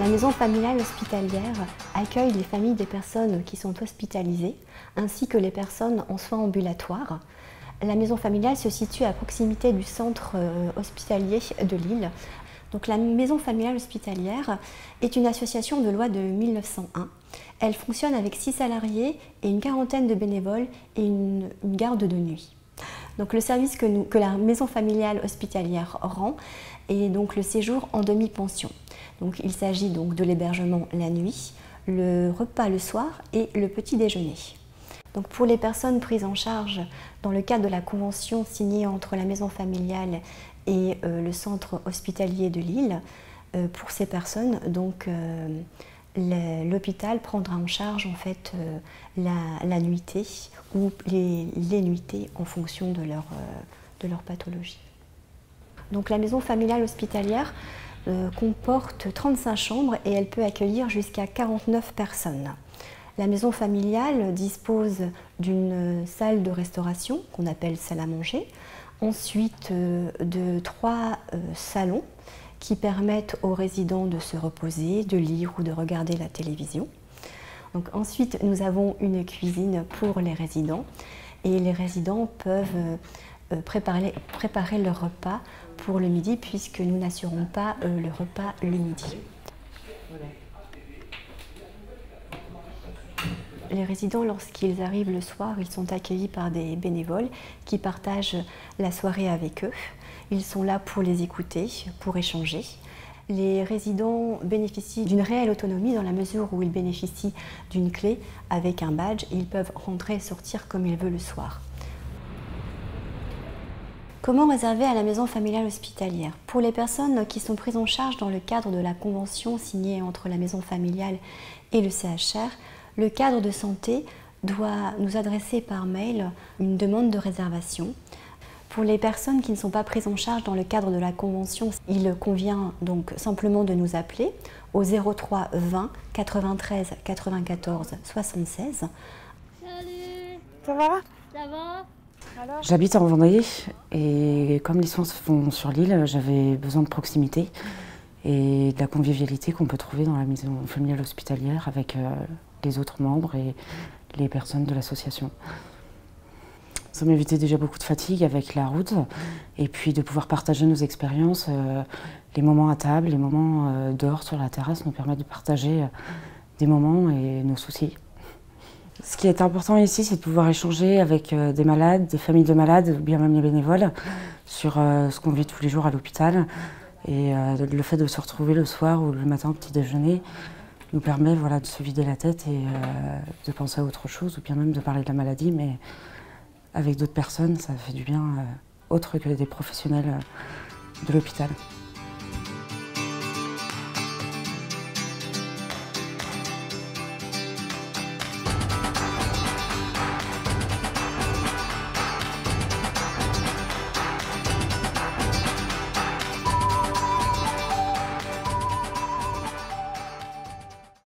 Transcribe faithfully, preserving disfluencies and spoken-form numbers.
La maison familiale hospitalière accueille les familles des personnes qui sont hospitalisées, ainsi que les personnes en soins ambulatoires. La maison familiale se situe à proximité du centre hospitalier de Lille. Donc, la maison familiale hospitalière est une association de loi de mille neuf cent un. Elle fonctionne avec six salariés et une quarantaine de bénévoles et une, une garde de nuit. Donc, le service que, nous, que la maison familiale hospitalière rend est donc le séjour en demi-pension. Donc, il s'agit donc de l'hébergement la nuit, le repas le soir et le petit déjeuner. Donc, pour les personnes prises en charge dans le cadre de la convention signée entre la maison familiale et euh, le centre hospitalier de Lille, euh, pour ces personnes, donc euh, l'hôpital prendra en charge en fait euh, la, la nuitée ou les, les nuitées en fonction de leur, euh, de leur pathologie. Donc, la maison familiale hospitalière euh, comporte trente-cinq chambres et elle peut accueillir jusqu'à quarante-neuf personnes. La maison familiale dispose d'une salle de restauration qu'on appelle salle à manger, ensuite euh, de trois euh, salons qui permettent aux résidents de se reposer, de lire ou de regarder la télévision. Donc, ensuite, nous avons une cuisine pour les résidents et les résidents peuvent euh, préparer, préparer leur repas pour le midi puisque nous n'assurons pas euh, le repas le midi. Voilà. Les résidents, lorsqu'ils arrivent le soir, ils sont accueillis par des bénévoles qui partagent la soirée avec eux. Ils sont là pour les écouter, pour échanger. Les résidents bénéficient d'une réelle autonomie dans la mesure où ils bénéficient d'une clé avec un badge et ils peuvent rentrer et sortir comme ils veulent le soir. Comment réserver à la maison familiale hospitalière? Pour les personnes qui sont prises en charge dans le cadre de la convention signée entre la maison familiale et le C H R, le cadre de santé doit nous adresser par mail une demande de réservation. Pour les personnes qui ne sont pas prises en charge dans le cadre de la convention, il convient donc simplement de nous appeler au zéro trois vingt quatre-vingt-treize quatre-vingt-quatorze soixante-seize. Salut! Ça va? Ça va? J'habite en Vendée et comme les soins se font sur l'île, j'avais besoin de proximité et de la convivialité qu'on peut trouver dans la maison familiale hospitalière avec euh, les autres membres et les personnes de l'association. Ça m'évitait déjà beaucoup de fatigue avec la route et puis de pouvoir partager nos expériences. Euh, les moments à table, les moments euh, dehors sur la terrasse nous permettent de partager euh, des moments et nos soucis. Ce qui est important ici, c'est de pouvoir échanger avec euh, des malades, des familles de malades ou bien même les bénévoles sur euh, ce qu'on vit tous les jours à l'hôpital. Et euh, le fait de se retrouver le soir ou le matin au petit déjeuner nous permet voilà, de se vider la tête et euh, de penser à autre chose ou bien même de parler de la maladie, mais avec d'autres personnes, ça fait du bien, euh, autre que des professionnels euh, de l'hôpital.